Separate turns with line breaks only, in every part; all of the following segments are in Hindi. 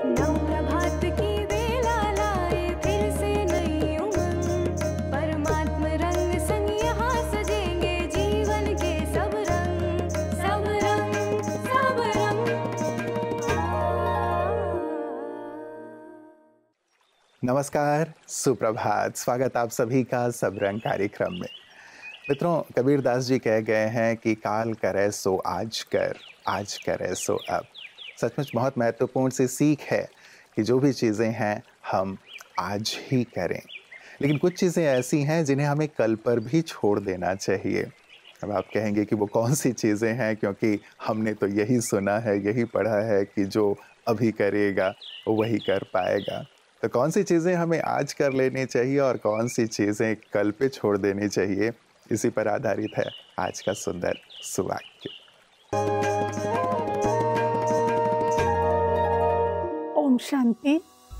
नव प्रभात की बेला लाए फिर से नई उमंग, परमात्म रंग संग यहाँ सजेंगे जीवन के सब रंग, सब रंग, सब रंग।
नमस्कार, सुप्रभात। स्वागत आप सभी का सब रंग कार्यक्रम में। मित्रों, कबीर दास जी कह गए हैं कि काल करे सो आज कर, आज करे सो अब। सचमुच बहुत महत्वपूर्ण सी सीख है कि जो भी चीज़ें हैं हम आज ही करें। लेकिन कुछ चीज़ें ऐसी हैं जिन्हें हमें कल पर भी छोड़ देना चाहिए। अब आप कहेंगे कि वो कौन सी चीज़ें हैं, क्योंकि हमने तो यही सुना है, यही पढ़ा है कि जो अभी करेगा वही कर पाएगा। तो कौन सी चीज़ें हमें आज कर लेनी चाहिए और कौन सी चीज़ें कल पे छोड़ देनी चाहिए, इसी पर आधारित है आज का सुंदर सुवाक्य।
ओम शांति।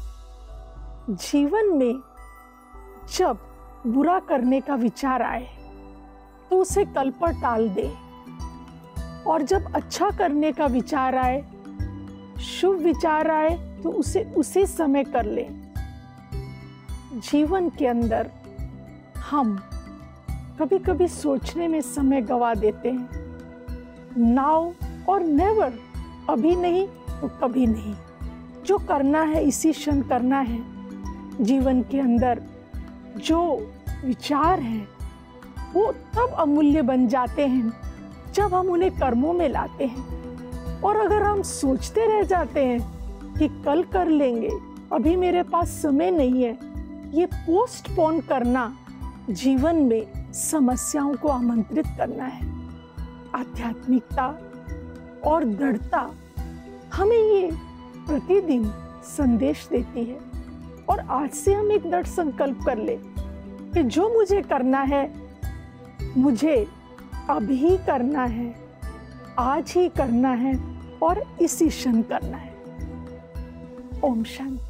जीवन में जब बुरा करने का विचार आए तो उसे कल पर टाल दे, और जब अच्छा करने का विचार आए, शुभ विचार आए तो उसे उसी समय कर ले। जीवन के अंदर हम कभी कभी सोचने में समय गवा देते हैं। नाउ और नेवर, अभी नहीं तो कभी नहीं। जो करना है इसी क्षण करना है। जीवन के अंदर जो विचार हैं वो तब अमूल्य बन जाते हैं जब हम उन्हें कर्मों में लाते हैं। और अगर हम सोचते रह जाते हैं कि कल कर लेंगे, अभी मेरे पास समय नहीं है, ये पोस्टपोन करना जीवन में समस्याओं को आमंत्रित करना है। आध्यात्मिकता और दृढ़ता हमें ये प्रतिदिन संदेश देती है। और आज से हम एक दृढ़ संकल्प कर ले कि जो मुझे करना है, मुझे अभी करना है, आज ही करना है और इसी क्षण करना है। ओम शांति।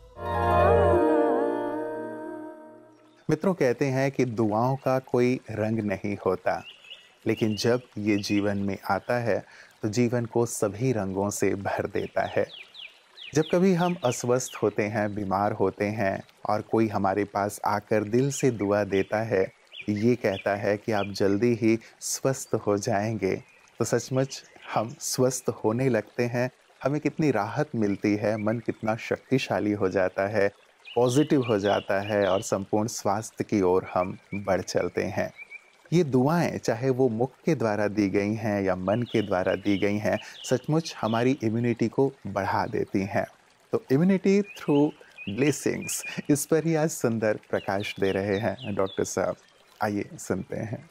मित्रों, कहते हैं कि दुआओं का कोई रंग नहीं होता, लेकिन जब ये जीवन में आता है तो जीवन को सभी रंगों से भर देता है। जब कभी हम अस्वस्थ होते हैं, बीमार होते हैं और कोई हमारे पास आकर दिल से दुआ देता है, ये कहता है कि आप जल्दी ही स्वस्थ हो जाएंगे, तो सचमुच हम स्वस्थ होने लगते हैं। हमें कितनी राहत मिलती है, मन कितना शक्तिशाली हो जाता है, पॉजिटिव हो जाता है और संपूर्ण स्वास्थ्य की ओर हम बढ़ चलते हैं। ये दुआएं, चाहे वो मुख के द्वारा दी गई हैं या मन के द्वारा दी गई हैं, सचमुच हमारी इम्यूनिटी को बढ़ा देती हैं। तो इम्यूनिटी थ्रू ब्लेसिंग्स, इस पर ही आज सुंदर प्रकाश दे रहे हैं डॉक्टर साहब। आइए सुनते हैं।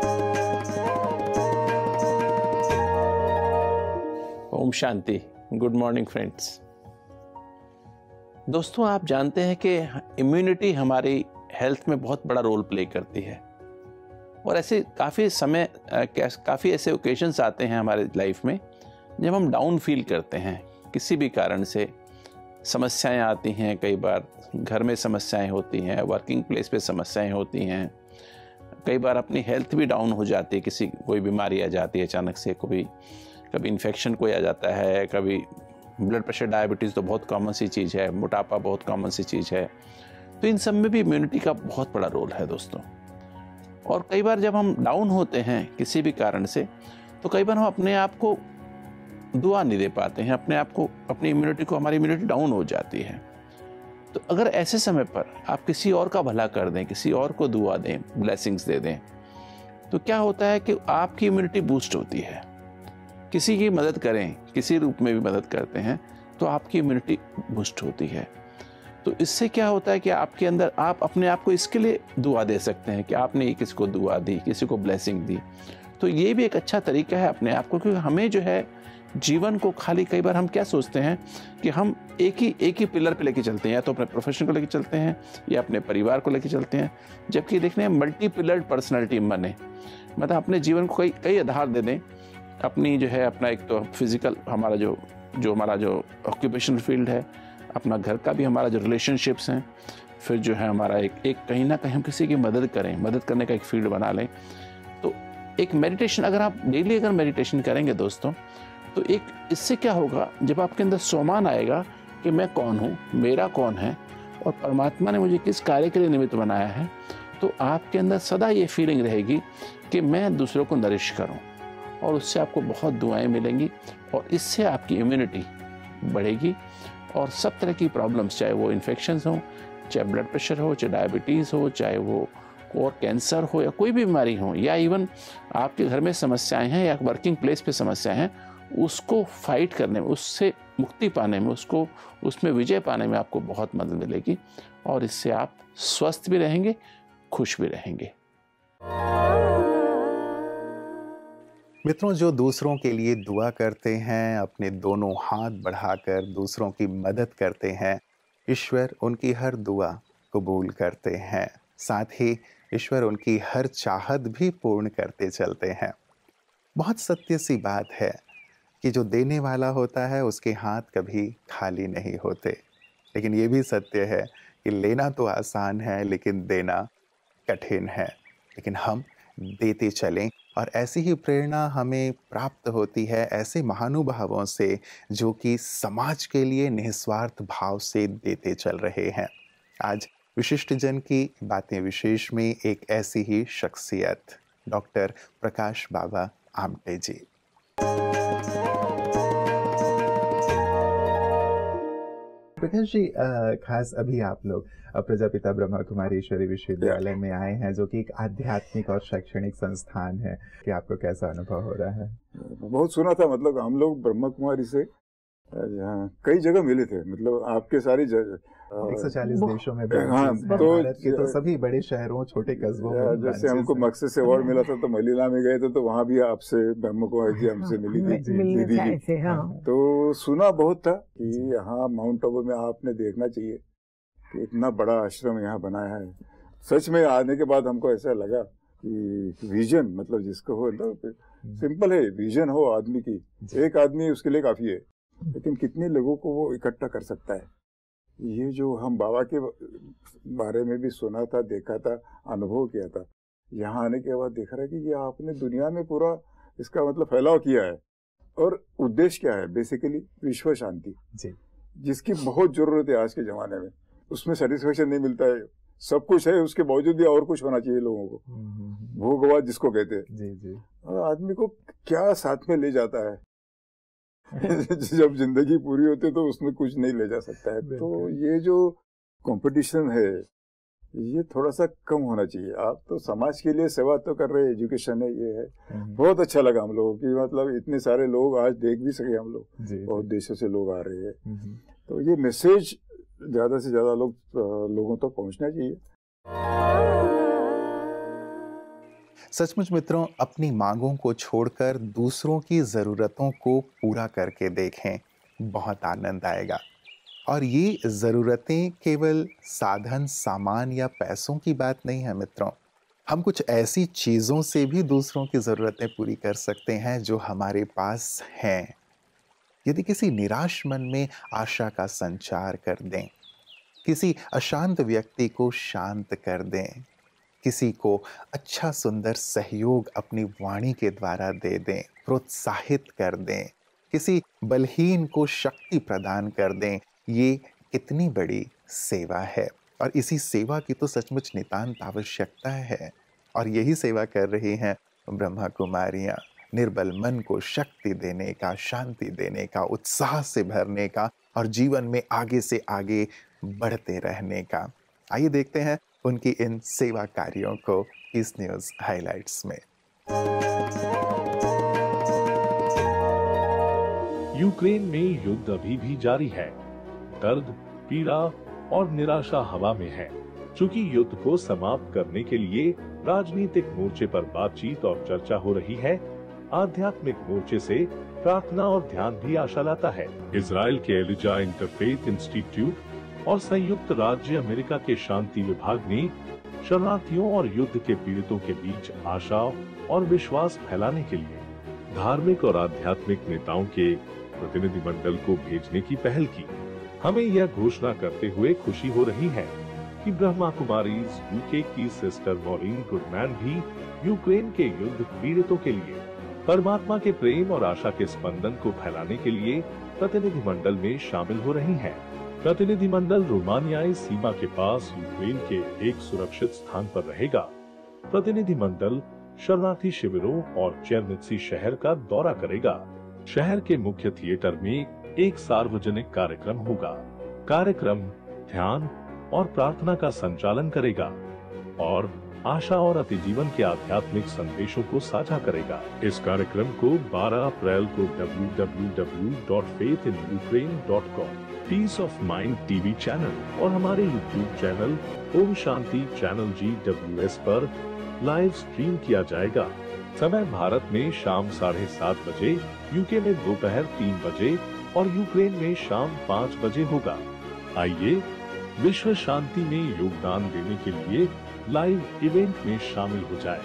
ओम शांति। Good morning friends. दोस्तों, आप जानते हैं कि इम्यूनिटी हमारी हेल्थ में बहुत बड़ा रोल प्ले करती है। और ऐसे काफ़ी ऐसे ओकेजन्स आते हैं हमारे लाइफ में जब हम डाउन फील करते हैं। किसी भी कारण से समस्याएं आती हैं, कई बार घर में समस्याएं होती हैं, वर्किंग प्लेस पे समस्याएं होती हैं, कई बार अपनी हेल्थ भी डाउन हो जाती है। कोई बीमारी आ जाती है अचानक से, कभी इन्फेक्शन कोई आ जाता है, कभी ब्लड प्रेशर, डायबिटीज़ तो बहुत कॉमन सी चीज़ है, मोटापा बहुत कॉमन सी चीज़ है। तो इन सब में भी इम्यूनिटी का बहुत बड़ा रोल है दोस्तों। और कई बार जब हम डाउन होते हैं किसी भी कारण से, तो कई बार हम अपने आप को दुआ नहीं दे पाते हैं, अपने आप को, अपनी इम्यूनिटी को, हमारी इम्यूनिटी डाउन हो जाती है। तो अगर ऐसे समय पर आप किसी और का भला कर दें, किसी और को दुआ दें, ब्लेसिंग्स दे दें, तो क्या होता है कि आपकी इम्यूनिटी बूस्ट होती है। किसी की मदद करें, किसी रूप में भी मदद करते हैं तो आपकी इम्यूनिटी बूस्ट होती है। तो इससे क्या होता है कि आपके अंदर, आप अपने आप को इसके लिए दुआ दे सकते हैं कि आपने किसी को दुआ दी, किसी को ब्लेसिंग दी। तो ये भी एक अच्छा तरीका है अपने आप को, क्योंकि हमें जो है जीवन को खाली, कई बार हम क्या सोचते हैं कि हम एक ही पिलर पे लेके चलते हैं, या तो अपने प्रोफेशन को लेके चलते हैं या अपने परिवार को लेके चलते हैं, जबकि देखने हैं मल्टी पिलर्ड पर्सनैलिटी बने, मतलब अपने जीवन को कई आधार दे दें। अपनी जो है, अपना एक तो फिजिकल, हमारा जो हमारा जो ऑक्यूपेशनल फील्ड है, अपना घर का भी, हमारा जो रिलेशनशिप्स हैं, फिर जो है हमारा एक कहीं ना कहीं हम किसी की मदद करें, मदद करने का एक फील्ड बना लें। तो एक मेडिटेशन, अगर आप डेली मेडिटेशन करेंगे दोस्तों, तो एक इससे क्या होगा, जब आपके अंदर सोमान आएगा कि मैं कौन हूँ, मेरा कौन है और परमात्मा ने मुझे किस कार्य के लिए निमित्त बनाया है, तो आपके अंदर सदा ये फीलिंग रहेगी कि मैं दूसरों को नरिश करूँ, और उससे आपको बहुत दुआएं मिलेंगी और इससे आपकी इम्यूनिटी बढ़ेगी और सब तरह की प्रॉब्लम्स, चाहे वो इन्फेक्शंस हों, चाहे ब्लड प्रेशर हो, चाहे डायबिटीज़ हो, चाहे वो और कैंसर हो या कोई भी बीमारी हो, या इवन आपके घर में समस्याएं हैं या वर्किंग प्लेस पे समस्याएं हैं, उसको फाइट करने में, उससे मुक्ति पाने में, उसको उसमें विजय पाने में आपको बहुत मदद मिलेगी और इससे आप स्वस्थ भी रहेंगे, खुश भी रहेंगे।
मित्रों, जो दूसरों के लिए दुआ करते हैं, अपने दोनों हाथ बढ़ाकर दूसरों की मदद करते हैं, ईश्वर उनकी हर दुआ कबूल करते हैं। साथ ही ईश्वर उनकी हर चाहत भी पूर्ण करते चलते हैं। बहुत सत्य सी बात है कि जो देने वाला होता है उसके हाथ कभी खाली नहीं होते, लेकिन ये भी सत्य है कि लेना तो आसान है लेकिन देना कठिन है। लेकिन हम देते चलें और ऐसी ही प्रेरणा हमें प्राप्त होती है ऐसे महानुभावों से जो कि समाज के लिए निस्वार्थ भाव से देते चल रहे हैं। आज विशिष्ट जन की बातें विशेष में एक ऐसी ही शख्सियत, डॉक्टर प्रकाश बाबा आमटे जी। प्रकाश जी, खास अभी आप लोग प्रजापिता ब्रह्मा कुमारी ईश्वरी विश्वविद्यालय में आए हैं, जो कि एक आध्यात्मिक और शैक्षणिक संस्थान है, कि आपको कैसा अनुभव हो रहा है?
बहुत सुना था, मतलब हम लोग ब्रह्मा कुमारी से कई जगह मिले थे, मतलब आपके सारी
140 देशों में,
हाँ,
तो भारत के तो सभी बड़े शहरों, छोटे कस्बों में,
जैसे हमको मकसद से अवार्ड मिला था तो मनीला में गए थे, तो वहाँ भी आपसे ब्रह्मा कुमारी जी हमसे मिली थी, दीदी जी। तो सुना बहुत था कि यहाँ माउंट आबू में आपने देखना चाहिए कि इतना बड़ा आश्रम यहाँ बनाया है। सच में आने के बाद हमको ऐसा लगा कि विजन, मतलब जिसको हो, सिंपल है, विजन हो आदमी की, एक आदमी उसके लिए काफी है, लेकिन कितने लोगों को वो इकट्ठा कर सकता है। ये जो हम बाबा के बारे में भी सुना था, देखा था, अनुभव किया था, यहाँ आने के बाद देख रहा है कि ये आपने दुनिया में पूरा इसका मतलब फैलाव किया है। और उद्देश्य क्या है? बेसिकली विश्व शांति, जिसकी बहुत जरूरत है आज के जमाने में। उसमें सेटिस्फेक्शन नहीं मिलता है, सब कुछ है, उसके बावजूद भी और कुछ होना चाहिए लोगों को, भोगवाद जिसको कहते हैं। और आदमी को क्या साथ में ले जाता है जब जिंदगी पूरी होती है तो उसमें कुछ नहीं ले जा सकता है। तो ये जो कंपटीशन है ये थोड़ा सा कम होना चाहिए। आप तो समाज के लिए सेवा तो कर रहे हैं, एजुकेशन है, ये है। बहुत अच्छा लगा हम लोगों की, मतलब इतने सारे लोग आज देख भी सके हम लोग, बहुत देशों से लोग आ रहे हैं। तो ये मैसेज ज्यादा से ज्यादा लोगों तक पहुंचना चाहिए।
सचमुच मित्रों, अपनी मांगों को छोड़कर दूसरों की ज़रूरतों को पूरा करके देखें, बहुत आनंद आएगा। और ये ज़रूरतें केवल साधन, सामान या पैसों की बात नहीं है मित्रों। हम कुछ ऐसी चीज़ों से भी दूसरों की ज़रूरतें पूरी कर सकते हैं जो हमारे पास हैं। यदि किसी निराश मन में आशा का संचार कर दें, किसी अशांत व्यक्ति को शांत कर दें, किसी को अच्छा सुंदर सहयोग अपनी वाणी के द्वारा दे दें, प्रोत्साहित कर दें, किसी बलहीन को शक्ति प्रदान कर दें, ये कितनी बड़ी सेवा है। और इसी सेवा की तो सचमुच नितांत आवश्यकता है। और यही सेवा कर रही हैं ब्रह्मा कुमारियाँ, निर्बल मन को शक्ति देने का, शांति देने का, उत्साह से भरने का और जीवन में आगे से आगे बढ़ते रहने का। आइए देखते हैं उनकी इन सेवा कार्यों को इस न्यूज़ हाइलाइट्स में।
यूक्रेन में युद्ध अभी भी जारी है। दर्द, पीड़ा और निराशा हवा में है। चूंकि युद्ध को समाप्त करने के लिए राजनीतिक मोर्चे पर बातचीत और चर्चा हो रही है, आध्यात्मिक मोर्चे से प्रार्थना और ध्यान भी आशा लाता है। इजराइल के एलिजा इंटरफेथ इंस्टीट्यूट और संयुक्त राज्य अमेरिका के शांति विभाग ने शरणार्थियों और युद्ध के पीड़ितों के बीच आशा और विश्वास फैलाने के लिए धार्मिक और आध्यात्मिक नेताओं के प्रतिनिधिमंडल को भेजने की पहल की। हमें यह घोषणा करते हुए खुशी हो रही है कि ब्रह्मा कुमारीज यूके की सिस्टर मॉरीन गुडमैन भी यूक्रेन के युद्ध पीड़ितों के लिए परमात्मा के प्रेम और आशा के स्पंदन को फैलाने के लिए प्रतिनिधिमंडल में शामिल हो रही हैं। प्रतिनिधिमंडल रोमानियाई सीमा के पास यूक्रेन के एक सुरक्षित स्थान पर रहेगा। प्रतिनिधिमंडल शरणार्थी शिविरों और चेरनित्सी शहर का दौरा करेगा। शहर के मुख्य थिएटर में एक सार्वजनिक कार्यक्रम होगा। कार्यक्रम ध्यान और प्रार्थना का संचालन करेगा और आशा और अतिजीवन के आध्यात्मिक संदेशों को साझा करेगा। इस कार्यक्रम को 12 अप्रैल को www.faithinukraine.com, peace of mind TV channel और हमारे YouTube channel Om Shanti channel GWS पर लाइव स्ट्रीम किया जाएगा। समय भारत में शाम 7:30 बजे, यूके में दोपहर 3 बजे और यूक्रेन में शाम 5 बजे होगा। आइए विश्व शांति में योगदान देने के लिए लाइव इवेंट में शामिल हो जाए।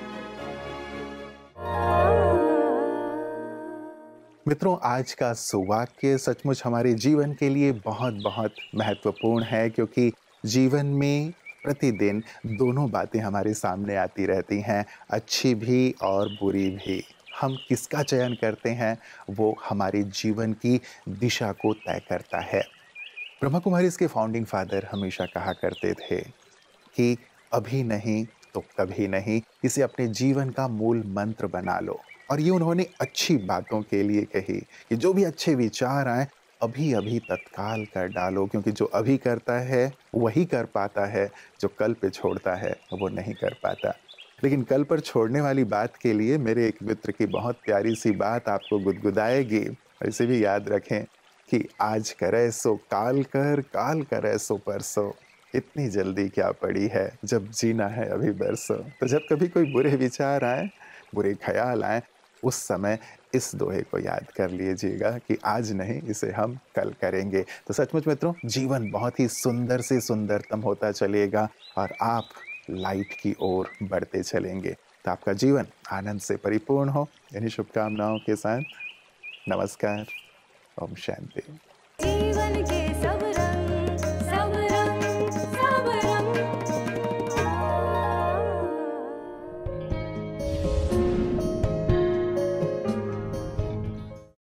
मित्रों, आज का सुवाक्य सचमुच हमारे जीवन के लिए बहुत बहुत महत्वपूर्ण है, क्योंकि जीवन में प्रतिदिन दोनों बातें हमारे सामने आती रहती हैं, अच्छी भी और बुरी भी। हम किसका चयन करते हैं वो हमारे जीवन की दिशा को तय करता है। ब्रह्मा कुमारीज के फाउंडिंग फादर हमेशा कहा करते थे कि अभी नहीं तो कभी नहीं, इसे अपने जीवन का मूल मंत्र बना लो। और ये उन्होंने अच्छी बातों के लिए कही कि जो भी अच्छे विचार आए अभी अभी तत्काल कर डालो, क्योंकि जो अभी करता है वही कर पाता है, जो कल पे छोड़ता है वो नहीं कर पाता। लेकिन कल पर छोड़ने वाली बात के लिए मेरे एक मित्र की बहुत प्यारी सी बात आपको गुदगुदाएगी। और इसे भी याद रखें कि आज करे सो काल कर, काल करे सो परसों, इतनी जल्दी क्या पड़ी है, जब जीना है अभी बरसों। तो जब कभी कोई बुरे विचार आए, बुरे ख्याल आए, उस समय इस दोहे को याद कर लीजिएगा कि आज नहीं, इसे हम कल करेंगे। तो सचमुच मित्रों, जीवन बहुत ही सुंदर से सुंदरतम होता चलेगा और आप लाइट की ओर बढ़ते चलेंगे। तो आपका जीवन आनंद से परिपूर्ण हो। इन्हीं शुभकामनाओं के साथ नमस्कार, ओम शांति।
जीवन के